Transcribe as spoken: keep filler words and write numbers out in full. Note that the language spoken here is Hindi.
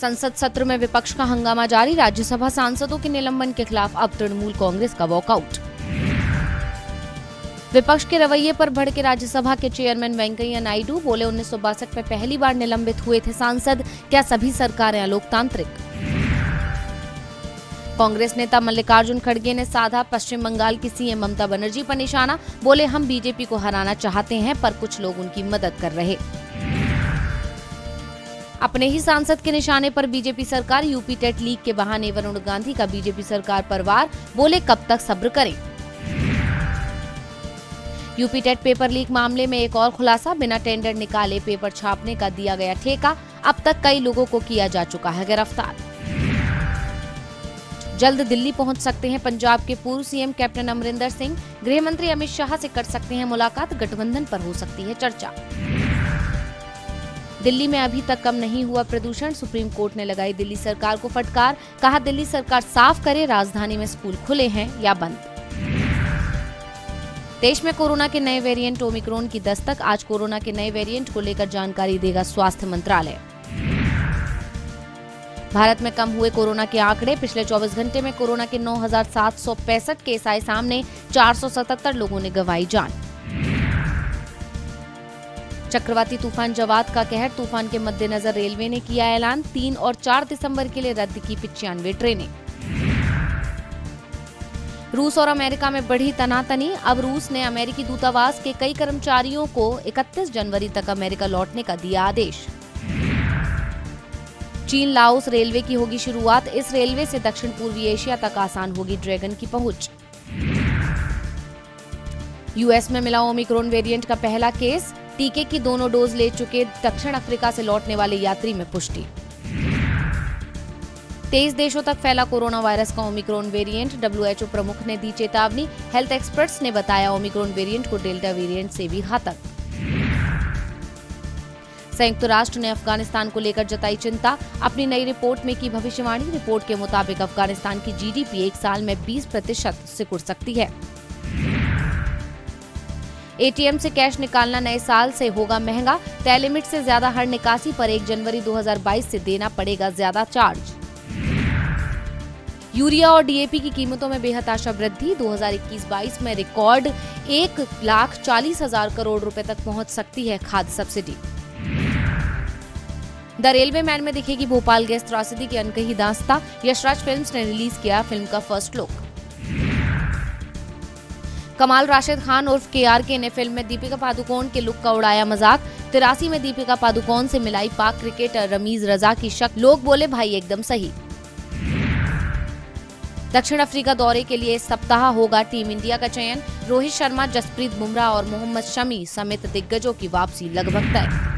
संसद सत्र में विपक्ष का हंगामा जारी। राज्यसभा सांसदों के निलंबन के खिलाफ अब तृणमूल कांग्रेस का वॉकआउट। विपक्ष के रवैये पर भड़के राज्यसभा के चेयरमैन वेंकैया नायडू, बोले उन्नीस सौ बासठ में पहली बार निलंबित हुए थे सांसद, क्या सभी सरकारें अलोकतांत्रिक। कांग्रेस नेता मल्लिकार्जुन खड़गे ने साधा पश्चिम बंगाल की सीएम ममता बनर्जी पर निशाना, बोले हम बीजेपी को हराना चाहते हैं पर कुछ लोग उनकी मदद कर रहे। अपने ही सांसद के निशाने पर बीजेपी सरकार, यूपी टेट लीक के बहाने वरुण गांधी का बीजेपी सरकार पर वार, बोले कब तक सब्र करें। यूपी टेट पेपर लीक मामले में एक और खुलासा, बिना टेंडर निकाले पेपर छापने का दिया गया ठेका, अब तक कई लोगों को किया जा चुका है गिरफ्तार। जल्द दिल्ली पहुंच सकते हैं पंजाब के पूर्व सीएम कैप्टन अमरिंदर सिंह, गृह मंत्री अमित शाह से कर सकते हैं मुलाकात, गठबंधन पर हो सकती है चर्चा। दिल्ली में अभी तक कम नहीं हुआ प्रदूषण, सुप्रीम कोर्ट ने लगाई दिल्ली सरकार को फटकार, कहा दिल्ली सरकार साफ करे राजधानी में स्कूल खुले हैं या बंद। देश में कोरोना के नए वेरिएंट ओमिक्रॉन की दस्तक, आज कोरोना के नए वेरिएंट को लेकर जानकारी देगा स्वास्थ्य मंत्रालय। भारत में कम हुए कोरोना के आंकड़े, पिछले चौबीस घंटे में कोरोना के नौ हजार सात सौ पैंसठ केस आए सामने, चार सौ सतहत्तर लोगों ने गंवाई जान। चक्रवाती तूफान जवाद का कहर, तूफान के मद्देनजर रेलवे ने किया ऐलान, तीन और चार दिसंबर के लिए रद्द की पिचानवे ट्रेनें। रूस और अमेरिका में बढ़ी तनातनी, अब रूस ने अमेरिकी दूतावास के कई कर्मचारियों को इकतीस जनवरी तक अमेरिका लौटने का दिया आदेश। चीन लाओस रेलवे की होगी शुरुआत, इस रेलवे से दक्षिण पूर्वी एशिया तक आसान होगी ड्रैगन की पहुंच। यूएस में मिला ओमिक्रॉन वेरिएंट का पहला केस, टीके की दोनों डोज ले चुके दक्षिण अफ्रीका से लौटने वाले यात्री में पुष्टि। तेईस देशों तक फैला कोरोना वायरस का ओमिक्रॉन वेरिएंट, डब्ल्यूएचओ प्रमुख ने दी चेतावनी, हेल्थ एक्सपर्ट्स ने बताया ओमिक्रॉन वेरिएंट को डेल्टा वेरिएंट से भी घातक। संयुक्त राष्ट्र ने अफगानिस्तान को लेकर जताई चिंता, अपनी नई रिपोर्ट में की भविष्यवाणी, रिपोर्ट के मुताबिक अफगानिस्तान की जीडीपी एक साल में बीस प्रतिशत सिकुड़ सकती है। एटीएम से कैश निकालना नए साल से होगा महंगा, तय लिमिट से ज्यादा हर निकासी पर एक जनवरी दो हजार बाईस से देना पड़ेगा ज्यादा चार्ज। यूरिया और डीएपी की कीमतों में बेहताशा वृद्धि, दो हजार इक्कीस बाईस में रिकॉर्ड एक लाख चालीस हजार करोड़ रुपए तक पहुंच सकती है खाद्य सब्सिडी। द रेलवे मैन में दिखेगी भोपाल गैस त्रासदी की अनकही दास्तां, यशराज फिल्म्स ने रिलीज किया फिल्म का फर्स्ट लुक। कमाल राशिद खान उर्फ केआरके ने फिल्म में दीपिका पादुकोण के लुक का उड़ाया मजाक, तिरासी में दीपिका पादुकोण से मिलाई पाक क्रिकेटर रमीज रजा की शक, लोग बोले भाई एकदम सही। दक्षिण अफ्रीका दौरे के लिए इस सप्ताह होगा टीम इंडिया का चयन, रोहित शर्मा, जसप्रीत बुमराह और मोहम्मद शमी समेत दिग्गजों की वापसी लगभग तय।